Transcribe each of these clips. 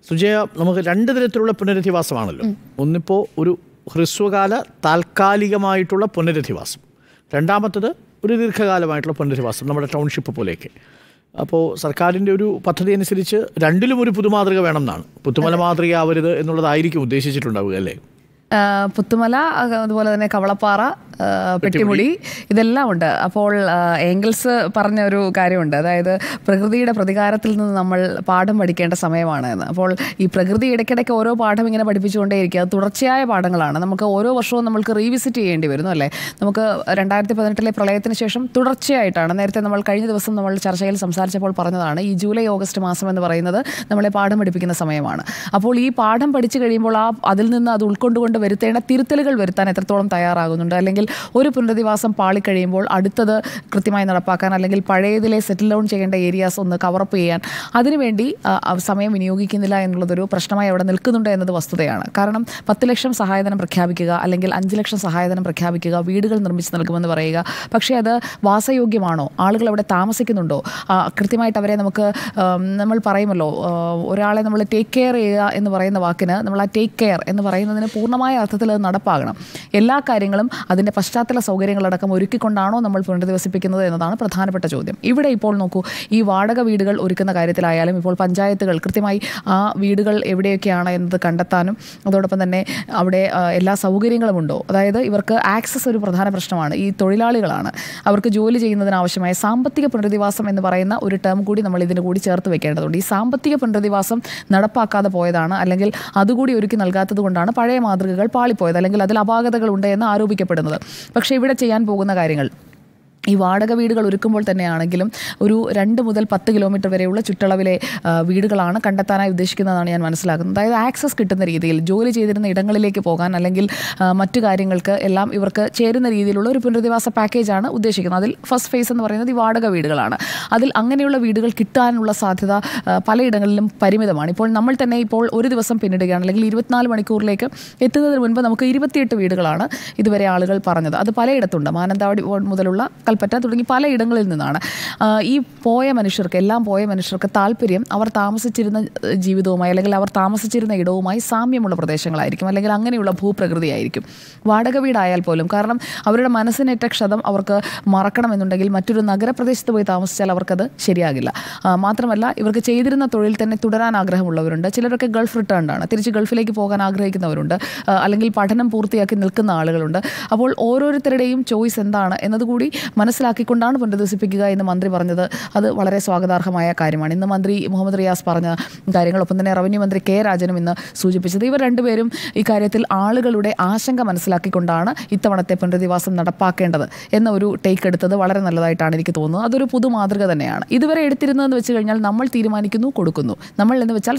സുജയ, നമുക്ക് രണ്ട് തരത്തിലുള്ള പുനരധിവാസമാണല്ലോ. ഒന്നിപ്പോൾ ഒരു ഹ്രസ്വകാല താൽക്കാലികമായിട്ടുള്ള പുനരധിവാസം, രണ്ടാമത്തത് ഒരു ദീർഘകാലമായിട്ടുള്ള പുനരധിവാസം, നമ്മുടെ ടൗൺഷിപ്പ് പോലെയൊക്കെ. അപ്പോൾ സർക്കാരിൻ്റെ ഒരു പദ്ധതി അനുസരിച്ച് രണ്ടിലും ഒരു പുതുമാതൃക വേണം എന്നാണ്. പുത്തുമല മാതൃകയാവരുത് എന്നുള്ളതായിരിക്കും ഉദ്ദേശിച്ചിട്ടുണ്ടാവുക അല്ലേ? പുത്തുമല, അതുപോലെ തന്നെ കവളപ്പാറ, പെട്ടിമുടി, ഇതെല്ലാം ഉണ്ട്. അപ്പോൾ ഏംഗൽസ് പറഞ്ഞ ഒരു കാര്യമുണ്ട്, അതായത് പ്രകൃതിയുടെ പ്രതികാരത്തിൽ നിന്ന് നമ്മൾ പാഠം പഠിക്കേണ്ട സമയമാണ് എന്ന്. അപ്പോൾ ഈ പ്രകൃതി ഇടയ്ക്കിടയ്ക്ക് ഓരോ പാഠം ഇങ്ങനെ പഠിപ്പിച്ചുകൊണ്ടേയിരിക്കുക. അത് തുടർച്ചയായ പാഠങ്ങളാണ്. നമുക്ക് ഓരോ വർഷവും നമ്മൾക്ക് റീവിസിറ്റ് ചെയ്യേണ്ടി വരുന്നു അല്ലേ. നമുക്ക് 2018 പ്രളയത്തിന് ശേഷം തുടർച്ചയായിട്ടാണ്, നേരത്തെ നമ്മൾ കഴിഞ്ഞ ദിവസം നമ്മൾ ചർച്ചയിൽ സംസാരിച്ചപ്പോൾ പറഞ്ഞതാണ്, ഈ ജൂലൈ ഓഗസ്റ്റ് മാസം എന്ന് പറയുന്നത് നമ്മളെ പാഠം പഠിപ്പിക്കുന്ന സമയമാണ്. അപ്പോൾ ഈ പാഠം പഠിച്ചു കഴിയുമ്പോൾ അതിൽ നിന്ന് അത് ഉൾക്കൊണ്ടുകൊണ്ട് വരുത്തേണ്ട തിരുത്തലുകൾ വരുത്താൻ എത്രത്തോളം തയ്യാറാകുന്നുണ്ട്, അല്ലെങ്കിൽ ഒരു പുനരധിവാസം പാളിക്കഴിയുമ്പോൾ അടുത്തത് കൃത്യമായി നടപ്പാക്കാൻ, അല്ലെങ്കിൽ പഴയതിലെ സെറ്റിൽ ഡൗൺ ചെയ്യേണ്ട ഏരിയാസ് ഒന്ന് കവറപ്പ് ചെയ്യാൻ അതിനുവേണ്ടി സമയം വിനിയോഗിക്കുന്നില്ല എന്നുള്ളതൊരു പ്രശ്നമായി അവിടെ നിൽക്കുന്നുണ്ട് എന്നത് വസ്തുതയാണ്. കാരണം 10 ലക്ഷം സഹായധനം പ്രഖ്യാപിക്കുക, അല്ലെങ്കിൽ 5 ലക്ഷം സഹായധനം പ്രഖ്യാപിക്കുക, വീടുകൾ നിർമ്മിച്ച് നൽകുമെന്ന് പറയുക, പക്ഷേ അത് വാസയോഗ്യമാണോ, ആളുകൾ അവിടെ താമസിക്കുന്നുണ്ടോ, കൃത്യമായിട്ട് അവരെ നമുക്ക്, നമ്മൾ പറയുമല്ലോ, ഒരാളെ നമ്മൾ ടേക്ക് കെയർ ചെയ്യുക എന്ന് പറയുന്ന വാക്കിന് നമ്മൾ ആ ടേക്ക് കെയർ എന്ന് പറയുന്നതിന് പൂർണ്ണമായ അർത്ഥത്തിൽ അത് നടപ്പാകണം. എല്ലാ കാര്യങ്ങളും അതിൻ്റെ പശ്ചാത്തല സൗകര്യങ്ങളടക്കം ഒരുക്കിക്കൊണ്ടാണോ നമ്മൾ പുനരധിവസിപ്പിക്കുന്നത് എന്നതാണ് പ്രധാനപ്പെട്ട ചോദ്യം. ഇവിടെ ഇപ്പോൾ നോക്കൂ, ഈ വാടക വീടുകൾ ഒരുക്കുന്ന കാര്യത്തിലായാലും ഇപ്പോൾ പഞ്ചായത്തുകൾ കൃത്യമായി ആ വീടുകൾ എവിടെയൊക്കെയാണ് എന്നത് കണ്ടെത്താനും, അതോടൊപ്പം തന്നെ അവിടെ എല്ലാ സൗകര്യങ്ങളും ഉണ്ടോ, അതായത് ഇവർക്ക് ആക്സസ് ഒരു പ്രധാന പ്രശ്നമാണ്. ഈ തൊഴിലാളികളാണ്, അവർക്ക് ജോലി ചെയ്യുന്നതിനാവശ്യമായ സാമ്പത്തിക പുനരധിവാസം എന്ന് പറയുന്ന ഒരു ടേം കൂടി നമ്മൾ ഇതിന് കൂടി ചേർത്ത് വെക്കേണ്ടതുണ്ട്. ഈ സാമ്പത്തിക പുനരധിവാസം നടപ്പാക്കാതെ പോയതാണ്, അല്ലെങ്കിൽ അതുകൂടി ഒരുക്കി നൽകാത്തത് കൊണ്ടാണ് പഴയ മാതൃകകൾ പാളിപ്പോയത്, അല്ലെങ്കിൽ അതിൽ അപാകതകളുണ്ട് എന്ന് ആരോപിക്കപ്പെടുന്നത്. പക്ഷേ ഇവിടെ ചെയ്യാൻ പോകുന്ന കാര്യങ്ങൾ, ഈ വാടക വീടുകൾ ഒരുക്കുമ്പോൾ തന്നെയാണെങ്കിലും ഒരു 2 മുതൽ 10 കിലോമീറ്റർ വരെയുള്ള ചുറ്റളവിലെ വീടുകളാണ് കണ്ടെത്താനായി ഉദ്ദേശിക്കുന്നതാണ് ഞാൻ മനസ്സിലാക്കുന്നത്. അതായത് ആക്സസ് കിട്ടുന്ന രീതിയിൽ ജോലി ചെയ്തിരുന്ന ഇടങ്ങളിലേക്ക് പോകാൻ, അല്ലെങ്കിൽ മറ്റു കാര്യങ്ങൾക്ക് എല്ലാം ഇവർക്ക് ചേരുന്ന രീതിയിലുള്ള ഒരു പുനരധിവാസ പാക്കേജാണ് ഉദ്ദേശിക്കുന്നത്. അതിൽ ഫസ്റ്റ് ഫേസ് എന്ന് പറയുന്നത് ഈ വാടക വീടുകളാണ്. അതിൽ അങ്ങനെയുള്ള വീടുകൾ കിട്ടാനുള്ള സാധ്യത പലയിടങ്ങളിലും പരിമിതമാണ്. ഇപ്പോൾ നമ്മൾ തന്നെ ഇപ്പോൾ ഒരു ദിവസം പിന്നിടുകയാണ്, അല്ലെങ്കിൽ 24 മണിക്കൂറിലേക്ക് എത്തുന്നതിന് മുൻപ് നമുക്ക് 28 വീടുകളാണ് ഇതുവരെ ആളുകൾ പറഞ്ഞത്. അത് പലയിടത്തുണ്ട്, മാനന്തവാടി മുതലുള്ള കൽപ്പറ്റ തുടങ്ങി പലയിടങ്ങളിൽ നിന്നാണ്. ഈ പോയ മനുഷ്യർക്ക് താല്പര്യം അവർ താമസിച്ചിരുന്ന ജീവിതവുമായി, അല്ലെങ്കിൽ അവർ താമസിച്ചിരുന്ന ഇടവുമായി സാമ്യമുള്ള പ്രദേശങ്ങളായിരിക്കും, അല്ലെങ്കിൽ അങ്ങനെയുള്ള ഭൂപ്രകൃതിയായിരിക്കും. വാടക വീടായാൽ പോലും, കാരണം അവരുടെ മനസ്സിനേറ്റ ക്ഷതം അവർക്ക് മറക്കണമെന്നുണ്ടെങ്കിൽ മറ്റൊരു നഗരപ്രദേശത്ത് പോയി താമസിച്ചാൽ അവർക്കത് ശരിയാകില്ല. മാത്രമല്ല, ഇവർക്ക് ചെയ്തിരുന്ന തൊഴിൽ തന്നെ തുടരാൻ ആഗ്രഹമുള്ളവരുണ്ട്. ചിലരൊക്കെ ഗൾഫ് റിട്ടേൺഡാണ്, തിരിച്ച് ഗൾഫിലേക്ക് പോകാൻ ആഗ്രഹിക്കുന്നവരുണ്ട്, അല്ലെങ്കിൽ പഠനം പൂർത്തിയാക്കി നിൽക്കുന്ന ആളുകളുണ്ട്. അപ്പോൾ ഓരോരുത്തരുടെയും ചോയ്സ് എന്താണ് എന്നതുകൂടി മനസ്സിലാക്കിക്കൊണ്ടാണ് പുനരധിവസിപ്പിക്കുക എന്ന് മന്ത്രി പറഞ്ഞത്. അത് വളരെ സ്വാഗതാർഹമായ കാര്യമാണ്. ഇന്ന് മന്ത്രി മുഹമ്മദ് റിയാസ് പറഞ്ഞ കാര്യങ്ങളൊപ്പം തന്നെ റവന്യൂ മന്ത്രി കെ രാജനും ഇന്ന് സൂചിപ്പിച്ചത്, ഇവർ രണ്ടുപേരും ഇക്കാര്യത്തിൽ ആളുകളുടെ ആശങ്ക മനസ്സിലാക്കിക്കൊണ്ടാണ് ഇത്തവണത്തെ പുനരധിവാസം നടപ്പാക്കേണ്ടത് എന്ന ഒരു ടേക്ക് എടുത്തത് വളരെ നല്ലതായിട്ടാണ് എനിക്ക് തോന്നുന്നത്. അതൊരു പുതു മാതൃക തന്നെയാണ്. ഇതുവരെ എടുത്തിരുന്നതെന്ന് വെച്ച് കഴിഞ്ഞാൽ നമ്മൾ തീരുമാനിക്കുന്നു, കൊടുക്കുന്നു. നമ്മൾ എന്ന് വെച്ചാൽ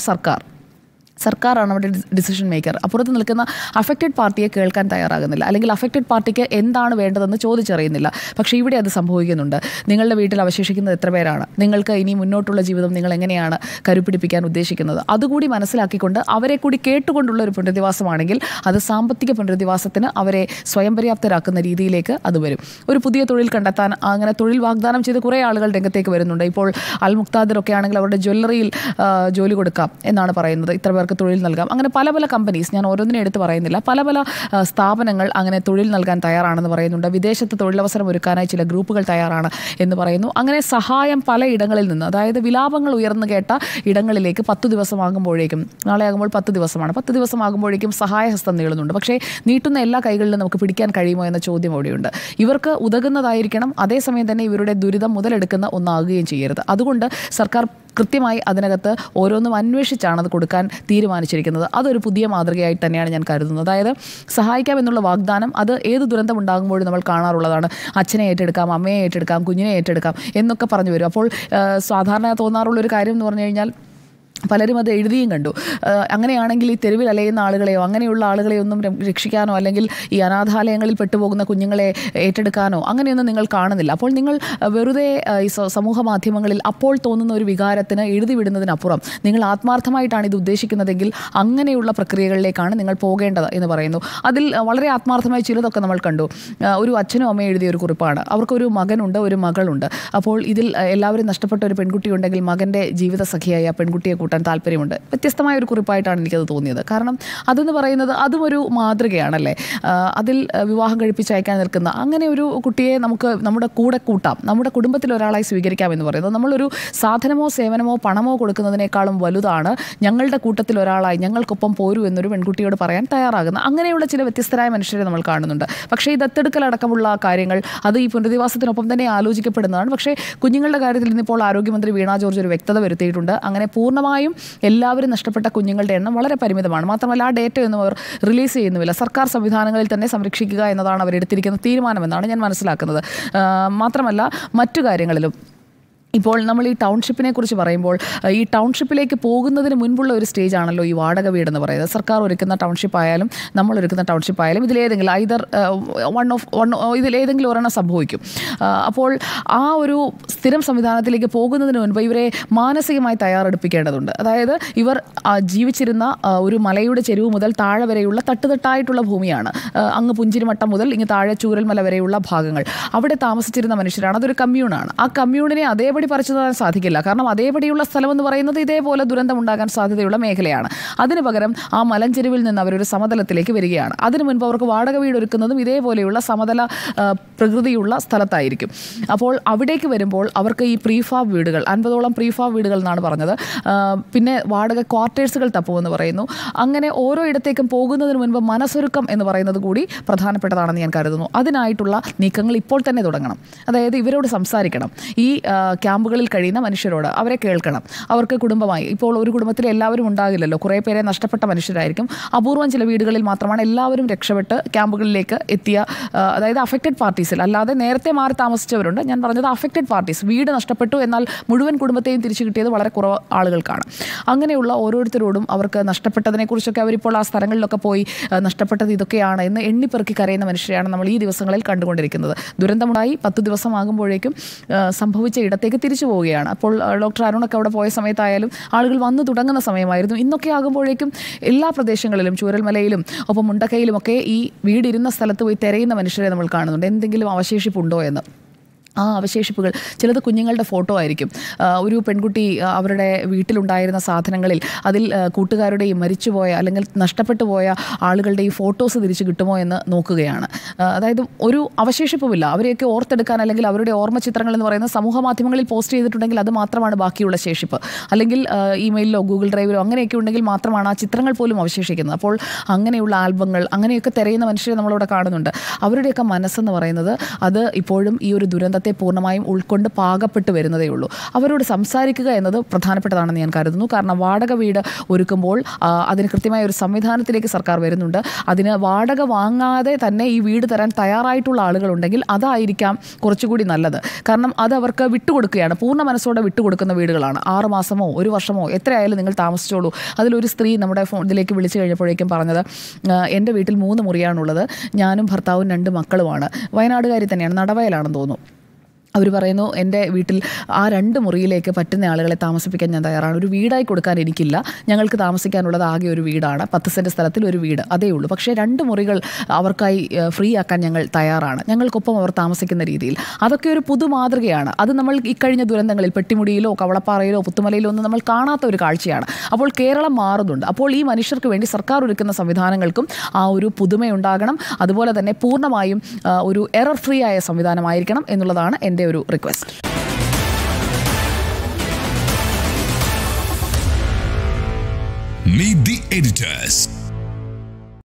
സർക്കാരാണ് അവിടെ ഡിസിഷൻ മേക്കർ. അപ്പുറത്ത് നിൽക്കുന്ന അഫക്റ്റഡ് പാർട്ടിയെ കേൾക്കാൻ തയ്യാറാകുന്നില്ല, അല്ലെങ്കിൽ അഫക്റ്റഡ് പാർട്ടിക്ക് എന്താണ് വേണ്ടതെന്ന് ചോദിച്ചറിയുന്നില്ല. പക്ഷേ ഇവിടെ അത് സംഭവിക്കുന്നുണ്ട്. നിങ്ങളുടെ വീട്ടിൽ അവശേഷിക്കുന്നത് എത്ര പേരാണ്, നിങ്ങൾക്ക് ഇനി മുന്നോട്ടുള്ള ജീവിതം നിങ്ങൾ എങ്ങനെയാണ് കരുപിടിപ്പിക്കാൻ ഉദ്ദേശിക്കുന്നത്, അതുകൂടി മനസ്സിലാക്കിക്കൊണ്ട് അവരെ കൂടി കേട്ടുകൊണ്ടുള്ള ഒരു പുനരധിവാസമാണെങ്കിൽ അത് സാമ്പത്തിക പുനരധിവാസത്തിന് അവരെ സ്വയം പര്യാപ്തരാക്കുന്ന രീതിയിലേക്ക് അത് വരും. ഒരു പുതിയ തൊഴിൽ കണ്ടെത്താൻ അങ്ങനെ തൊഴിൽ വാഗ്ദാനം ചെയ്ത് കുറേ ആളുകൾ രംഗത്തേക്ക് വരുന്നുണ്ട്. ഇപ്പോൾ അൽ മുക്താദിറൊക്കെ ആണെങ്കിൽ അവരുടെ ജ്വല്ലറിയിൽ ജോലി കൊടുക്കാം എന്നാണ് പറയുന്നത്, ഇത്ര പേർക്ക് തൊഴിൽ നൽകാം. അങ്ങനെ പല കമ്പനീസ്, ഞാൻ ഓരോന്നിനെ എടുത്ത് പറയുന്നില്ല, പല സ്ഥാപനങ്ങൾ അങ്ങനെ തൊഴിൽ നൽകാൻ തയ്യാറാണെന്ന് പറയുന്നുണ്ട്. വിദേശത്ത് തൊഴിലവസരം ഒരുക്കാനായി ചില ഗ്രൂപ്പുകൾ തയ്യാറാണ് എന്ന് പറയുന്നു. അങ്ങനെ സഹായം പല ഇടങ്ങളിൽ നിന്ന്, അതായത് വിലാപങ്ങൾ ഉയർന്നു കേട്ട ഇടങ്ങളിലേക്ക് 10 ദിവസമാകുമ്പോഴേക്കും, നാളെ ആകുമ്പോൾ 10 ദിവസമാണ്, 10 ദിവസമാകുമ്പോഴേക്കും സഹായഹസ്തം നീളുന്നുണ്ട്. പക്ഷേ നീട്ടുന്ന എല്ലാ കൈകളിലും നമുക്ക് പിടിക്കാൻ കഴിയുമോ എന്ന ചോദ്യം അവിടെയുണ്ട്. ഇവർക്ക് ഉതകുന്നതായിരിക്കണം, അതേസമയം തന്നെ ഇവരുടെ ദുരിതം മുതലെടുക്കുന്ന ഒന്നാകുകയും ചെയ്യരുത്. അതുകൊണ്ട് സർക്കാർ കൃത്യമായി അതിനകത്ത് ഓരോന്നും അന്വേഷിച്ചാണ് അത് കൊടുക്കാൻ തീരുമാനിച്ചിരിക്കുന്നത്. അതൊരു പുതിയ മാതൃകയായിട്ട് തന്നെയാണ് ഞാൻ കരുതുന്നത്. അതായത് സഹായിക്കാം എന്നുള്ള വാഗ്ദാനം അത് ഏത് ദുരന്തം ഉണ്ടാകുമ്പോഴും നമ്മൾ കാണാറുള്ളതാണ്. അച്ഛനെ ഏറ്റെടുക്കാം, അമ്മയെ ഏറ്റെടുക്കാം, കുഞ്ഞിനെ ഏറ്റെടുക്കാം എന്നൊക്കെ പറഞ്ഞു വരും. അപ്പോൾ സാധാരണ തോന്നാറുള്ളൊരു കാര്യം എന്ന് പറഞ്ഞു കഴിഞ്ഞാൽ, പലരും അത് എഴുതിയും കണ്ടു, അങ്ങനെയാണെങ്കിൽ ഈ തെരുവിൽ അലയുന്ന ആളുകളെയോ അങ്ങനെയുള്ള ആളുകളെയൊന്നും രക്ഷിക്കാനോ, അല്ലെങ്കിൽ ഈ അനാഥാലയങ്ങളിൽ പെട്ടുപോകുന്ന കുഞ്ഞുങ്ങളെ ഏറ്റെടുക്കാനോ അങ്ങനെയൊന്നും നിങ്ങൾ കാണുന്നില്ല. അപ്പോൾ നിങ്ങൾ വെറുതെ ഈ സമൂഹ മാധ്യമങ്ങളിൽ അപ്പോൾ തോന്നുന്ന ഒരു വികാരത്തിന് എഴുതി വിടുന്നതിനപ്പുറം നിങ്ങൾ ആത്മാർത്ഥമായിട്ടാണ് ഇത് ഉദ്ദേശിക്കുന്നതെങ്കിൽ അങ്ങനെയുള്ള പ്രക്രിയകളിലേക്കാണ് നിങ്ങൾ പോകേണ്ടത് എന്ന് പറയുന്നു. അതിൽ വളരെ ആത്മാർത്ഥമായി ചിലതൊക്കെ നമ്മൾ കണ്ടു. ഒരു അച്ഛനും അമ്മയും എഴുതിയ ഒരു കുറിപ്പാണ്. അവർക്കൊരു മകനുണ്ട്, ഒരു മകളുണ്ട്. അപ്പോൾ ഇതിൽ എല്ലാവരും നഷ്ടപ്പെട്ട ഒരു പെൺകുട്ടി ഉണ്ടെങ്കിൽ മകൻ്റെ ജീവിത സഖിയായി ആ പെൺകുട്ടിയെ കൂട്ടാൻ താല്പര്യമുണ്ട്. വ്യത്യസ്തമായ ഒരു കുറിപ്പായിട്ടാണ് എനിക്കത് തോന്നിയത്. കാരണം അതെന്ന് പറയുന്നത് അതും ഒരു മാതൃകയാണല്ലേ. അതിൽ വിവാഹം കഴിപ്പിച്ചയക്കാൻ നിൽക്കുന്ന അങ്ങനെ ഒരു കുട്ടിയെ നമുക്ക് നമ്മുടെ കൂടെ കൂട്ടാം, നമ്മുടെ കുടുംബത്തിൽ ഒരാളായി സ്വീകരിക്കാം എന്ന് പറയുന്നത് നമ്മളൊരു സാധനമോ സേവനമോ പണമോ കൊടുക്കുന്നതിനേക്കാളും വലുതാണ് ഞങ്ങളുടെ കൂട്ടത്തിൽ ഒരാളായി ഞങ്ങൾക്കൊപ്പം പോരൂ എന്നൊരു പെൺകുട്ടിയോട് പറയാൻ തയ്യാറാകുന്ന അങ്ങനെയുള്ള ചില വ്യത്യസ്തരായ മനുഷ്യരെ നമ്മൾ കാണുന്നുണ്ട്. പക്ഷേ ഈ ദത്തെടുക്കലടക്കമുള്ള കാര്യങ്ങൾ അത് ഈ പുനരധിവാസത്തിനൊപ്പം തന്നെ ആലോചിക്കപ്പെടുന്നതാണ്. പക്ഷേ കുഞ്ഞുങ്ങളുടെ കാര്യത്തിൽ ഇന്നിപ്പോൾ ആരോഗ്യമന്ത്രി വീണ ജോർജ് ഒരു വ്യക്തത വരുത്തിയിട്ടുണ്ട്. അങ്ങനെ പൂർണ്ണമായും എല്ലാവരും നഷ്ടപ്പെട്ട കുഞ്ഞുങ്ങളുടെ എണ്ണം വളരെ പരിമിതമാണ്. മാത്രമല്ല ആ ഡേറ്റയൊന്നും അവർ റിലീസ് ചെയ്യുന്നുമില്ല. സർക്കാർ സംവിധാനങ്ങളിൽ തന്നെ സംരക്ഷിക്കുക എന്നതാണ് അവരെടുത്തിരിക്കുന്ന തീരുമാനമെന്നാണ് ഞാൻ മനസ്സിലാക്കുന്നത്. മാത്രമല്ല മറ്റു കാര്യങ്ങളിലും ഇപ്പോൾ നമ്മൾ ഈ ടൗൺഷിപ്പിനെ കുറിച്ച് പറയുമ്പോൾ ഈ ടൗൺഷിപ്പിലേക്ക് പോകുന്നതിന് മുൻപുള്ള ഒരു സ്റ്റേജ് ആണല്ലോ ഈ വാടക വീടെന്ന് പറയുന്നത്. സർക്കാർ ഒരുക്കുന്ന ടൗൺഷിപ്പ് ആയാലും നമ്മൾ ഒരുക്കുന്ന ടൗൺഷിപ്പ് ആയാലും ഇതിലേതെങ്കിലും ഇതിലേതെങ്കിലും ഒരെണ്ണം സംഭവിക്കും. അപ്പോൾ ആ ഒരു സ്ഥിരം സംവിധാനത്തിലേക്ക് പോകുന്നതിന് മുൻപ് ഇവരെ മാനസികമായി തയ്യാറെടുപ്പിക്കേണ്ടതുണ്ട്. അതായത് ഇവർ ജീവിച്ചിരുന്ന ഒരു മലയുടെ ചെരുവ് മുതൽ താഴെ വരെയുള്ള തട്ടുതട്ടായിട്ടുള്ള ഭൂമിയാണ്. അങ്ങ് പുഞ്ചിരിമട്ടം മുതൽ ഇങ്ങ് താഴെ ചൂരൽമല വരെയുള്ള ഭാഗങ്ങൾ. അവിടെ താമസിച്ചിരുന്ന മനുഷ്യരാണ്. അതൊരു കമ്മ്യൂണാണ്. ആ കമ്മ്യൂണിനെ അതേപടി പറിച്ചു തരാൻ സാധിക്കില്ല. കാരണം അതേപടിയുള്ള സ്ഥലം എന്ന് പറയുന്നത് ഇതേപോലെ ദുരന്തമുണ്ടാകാൻ സാധ്യതയുള്ള മേഖലയാണ്. അതിന് പകരം ആ മലഞ്ചെരുവിൽ നിന്ന് അവരൊരു സമതലത്തിലേക്ക് വരികയാണ്. അതിനു മുൻപ് അവർക്ക് വാടക വീട് ഒരുക്കുന്നതും ഇതേപോലെയുള്ള സമതല പ്രകൃതിയുള്ള സ്ഥലത്തായിരിക്കും. അപ്പോൾ അവിടേക്ക് വരുമ്പോൾ അവർക്ക് ഈ പ്രീഫാബ് വീടുകൾ 50ഓളം പ്രീഫാബ് വീടുകൾ എന്നാണ് പറഞ്ഞത്. പിന്നെ വാടക ക്വാർട്ടേഴ്സുകൾ തപ്പുമെന്ന് പറയുന്നു. അങ്ങനെ ഓരോ ഇടത്തേക്കും പോകുന്നതിന് മുൻപ് മനസ്സൊരുക്കം എന്ന് പറയുന്നത് കൂടി പ്രധാനപ്പെട്ടതാണെന്ന് ഞാൻ കരുതുന്നു. അതിനായിട്ടുള്ള നീക്കങ്ങൾ ഇപ്പോൾ തന്നെ തുടങ്ങണം. അതായത് ഇവരോട് സംസാരിക്കണം. ഈ ക്യാമ്പുകളിൽ കഴിയുന്ന മനുഷ്യരോട് അവരെ കേൾക്കണം. അവർക്ക് കുടുംബമായി ഇപ്പോൾ ഒരു കുടുംബത്തിൽ എല്ലാവരും ഉണ്ടാകില്ലല്ലോ. കുറേ പേരെ നഷ്ടപ്പെട്ട മനുഷ്യരായിരിക്കും. അപൂർവം ചില വീടുകളിൽ മാത്രമാണ് എല്ലാവരും രക്ഷപ്പെട്ട് ക്യാമ്പുകളിലേക്ക് എത്തിയ, അതായത് അഫക്റ്റഡ് പാർട്ടീസിൽ, അല്ലാതെ നേരത്തെ മാറി താമസിച്ചവരുണ്ട്. ഞാൻ പറഞ്ഞത് അഫക്റ്റഡ് പാർട്ടീസ്. വീട് നഷ്ടപ്പെട്ടു എന്നാൽ മുഴുവൻ കുടുംബത്തെയും തിരിച്ചു കിട്ടിയത് വളരെ കുറവ് ആളുകൾക്കാണ്. അങ്ങനെയുള്ള ഓരോരുത്തരോടും അവർക്ക് നഷ്ടപ്പെട്ടതിനെക്കുറിച്ചൊക്കെ അവരിപ്പോൾ ആ സ്ഥലങ്ങളിലൊക്കെ പോയി നഷ്ടപ്പെട്ടത് ഇതൊക്കെയാണ് എന്ന് എണ്ണിപ്പെറുക്കി കരയുന്ന മനുഷ്യരെയാണ് നമ്മൾ ഈ ദിവസങ്ങളിൽ കണ്ടുകൊണ്ടിരിക്കുന്നത്. ദുരന്തമുണ്ടായി 10 ദിവസമാകുമ്പോഴേക്കും സംഭവിച്ച ഇടത്തേക്ക് തിരിച്ചു പോവുകയാണ്. അപ്പോൾ ഡോക്ടർ അരുണൊക്കെ അവിടെ പോയ സമയത്തായാലും ആളുകൾ വന്നു തുടങ്ങുന്ന സമയമായിരുന്നു. ഇന്നൊക്കെ ആകുമ്പോഴേക്കും എല്ലാ പ്രദേശങ്ങളിലും ചൂരൽമലയിലും ഒപ്പം മുണ്ടക്കയിലുമൊക്കെ ഈ വീടിരുന്ന സ്ഥലത്ത് പോയി തിരയുന്ന മനുഷ്യരെ നമ്മൾ കാണുന്നുണ്ട്. എന്തെങ്കിലും അവശേഷിപ്പുണ്ടോ എന്ന്. ആ അവശേഷിപ്പുകൾ ചിലത് കുഞ്ഞുങ്ങളുടെ ഫോട്ടോ ആയിരിക്കും. ഒരു പെൺകുട്ടി അവരുടെ വീട്ടിലുണ്ടായിരുന്ന സാധനങ്ങളിൽ അതിൽ കൂട്ടുകാരുടെയും മരിച്ചുപോയ അല്ലെങ്കിൽ നഷ്ടപ്പെട്ടു പോയ ആളുകളുടെയും ഫോട്ടോസ് തിരിച്ചു കിട്ടുമോ എന്ന് നോക്കുകയാണ്. അതായത് ഒരു അവശേഷിപ്പുമില്ല. അവരെയൊക്കെ ഓർത്തെടുക്കാൻ അല്ലെങ്കിൽ അവരുടെ ഓർമ്മ ചിത്രങ്ങൾ എന്ന് പറയുന്നത് സമൂഹ മാധ്യമങ്ങളിൽ പോസ്റ്റ് ചെയ്തിട്ടുണ്ടെങ്കിൽ അത് മാത്രമാണ് ബാക്കിയുള്ള ശേഷിപ്പ്. അല്ലെങ്കിൽ ഇമെയിലിലോ ഗൂഗിൾ ഡ്രൈവിലോ അങ്ങനെയൊക്കെ ഉണ്ടെങ്കിൽ മാത്രമാണ് ആ ചിത്രങ്ങൾ പോലും അവശേഷിക്കുന്നത്. അപ്പോൾ അങ്ങനെയുള്ള ആൽബങ്ങൾ അങ്ങനെയൊക്കെ തിരയുന്ന മനുഷ്യരെ നമ്മളിവിടെ കാണുന്നുണ്ട്. അവരുടെയൊക്കെ മനസ്സെന്ന് പറയുന്നത് അത് ഇപ്പോഴും ഈ ഒരു ദുരന്തത്തെ പൂർണ്ണമായും ഉൾക്കൊണ്ട് പാകപ്പെട്ട് വരുന്നതേ ഉള്ളൂ. അവരോട് സംസാരിക്കുക എന്നത് പ്രധാനപ്പെട്ടതാണെന്ന് ഞാൻ കരുതുന്നു. കാരണം വാടക വീട് ഒരുക്കുമ്പോൾ അതിന് കൃത്യമായ ഒരു സംവിധാനത്തിലേക്ക് സർക്കാർ വരുന്നുണ്ട്. അതിന് വാടക വാങ്ങാതെ തന്നെ ഈ വീട് തരാൻ തയ്യാറായിട്ടുള്ള ആളുകളുണ്ടെങ്കിൽ അതായിരിക്കാം കുറച്ചുകൂടി നല്ലത്. കാരണം അത് അവർക്ക് വിട്ടുകൊടുക്കുകയാണ്. പൂർണ്ണ മനസ്സോടെ വിട്ടുകൊടുക്കുന്ന വീടുകളാണ്. 6 മാസമോ 1 വർഷമോ എത്രയായാലും നിങ്ങൾ താമസിച്ചോളൂ. അതിലൊരു സ്ത്രീ നമ്മുടെ ഇതിലേക്ക് വിളിച്ചു കഴിഞ്ഞപ്പോഴേക്കും പറഞ്ഞത്, എൻ്റെ വീട്ടിൽ 3 മുറിയാണുള്ളത്, ഞാനും ഭർത്താവും 2 മക്കളുമാണ്. വയനാടുകാരി തന്നെയാണ്, നടവയലാണെന്ന് തോന്നുന്നു. അവർ പറയുന്നു, എൻ്റെ വീട്ടിൽ ആ 2 മുറിയിലേക്ക് പറ്റുന്ന ആളുകളെ താമസിപ്പിക്കാൻ ഞാൻ തയ്യാറാണ്. ഒരു വീടായി കൊടുക്കാൻ എനിക്കില്ല. ഞങ്ങൾക്ക് താമസിക്കാനുള്ളത് ആകെ ഒരു വീടാണ്. 10 സെൻറ്റ് സ്ഥലത്തിൽ ഒരു വീട്, അതേ ഉള്ളൂ. പക്ഷേ 2 മുറികൾ അവർക്കായി ഫ്രീ ആക്കാൻ ഞങ്ങൾ തയ്യാറാണ്, ഞങ്ങൾക്കൊപ്പം അവർ താമസിക്കുന്ന രീതിയിൽ. അതൊക്കെ ഒരു പുതുമാതൃകയാണ്. അത് നമ്മൾ ഇക്കഴിഞ്ഞ ദുരന്തങ്ങളിൽ പെട്ടിമുടിയിലോ കവളപ്പാറയിലോ പുത്തുമലയിലോ ഒന്നും നമ്മൾ കാണാത്ത ഒരു കാഴ്ചയാണ്. അപ്പോൾ കേരളം മാറുന്നുണ്ട്. അപ്പോൾ ഈ മനുഷ്യർക്ക് വേണ്ടി സർക്കാർ ഒരുക്കുന്ന സംവിധാനങ്ങൾക്കും ആ ഒരു പുതുമയുണ്ടാകണം. അതുപോലെ തന്നെ പൂർണ്ണമായും ഒരു എറർ ഫ്രീ ആയ സംവിധാനമായിരിക്കണം എന്നുള്ളതാണ് എൻ്റെ ഒരു റിക്വസ്റ്റ്. Meet the editors.